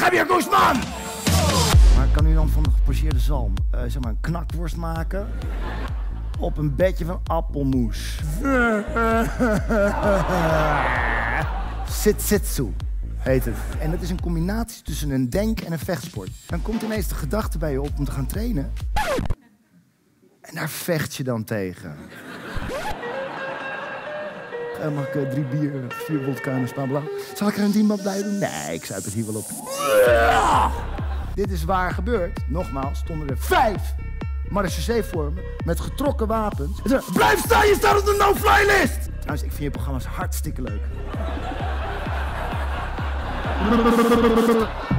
Javier Guzman! Maar ik kan u dan van de gepocheerde zalm zeg maar een knakworst maken op een bedje van appelmoes. Sitsitsu heet het. En dat is een combinatie tussen een denk- en een vechtsport. Dan komt ineens de gedachte bij je op om te gaan trainen. En daar vecht je dan tegen. Mag ik 3 bier, 4 vodka en een spa blauw? Zal ik er een dienblad bij doen? Nee, ik zuip het hier wel op. Dit is waar gebeurd. Nogmaals, stonden er 5 marechaussee voor me met getrokken wapens. En ze, blijf staan, je staat op de no-fly list! Trouwens, ik vind je programma's hartstikke leuk.